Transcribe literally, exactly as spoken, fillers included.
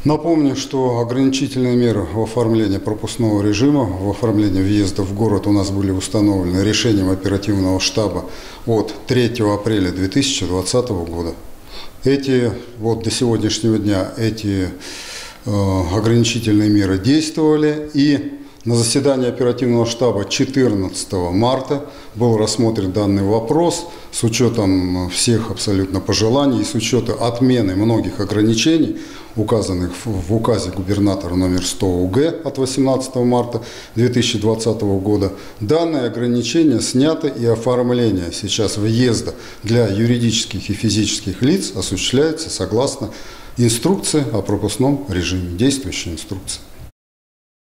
Напомню, что ограничительные меры в оформлении пропускного режима, в оформлении въезда в город у нас были установлены решением оперативного штаба от третьего апреля две тысячи двадцатого года. Эти, вот до сегодняшнего дня эти э, ограничительные меры действовали, и на заседании оперативного штаба четырнадцатого марта был рассмотрен данный вопрос с учетом всех абсолютно пожеланий и с учетом отмены многих ограничений, указанных в указе губернатора номер сто У Г от восемнадцатого марта две тысячи двадцатого года. Данные ограничения сняты, и оформление сейчас въезда для юридических и физических лиц осуществляется согласно инструкции о пропускном режиме, действующей инструкции.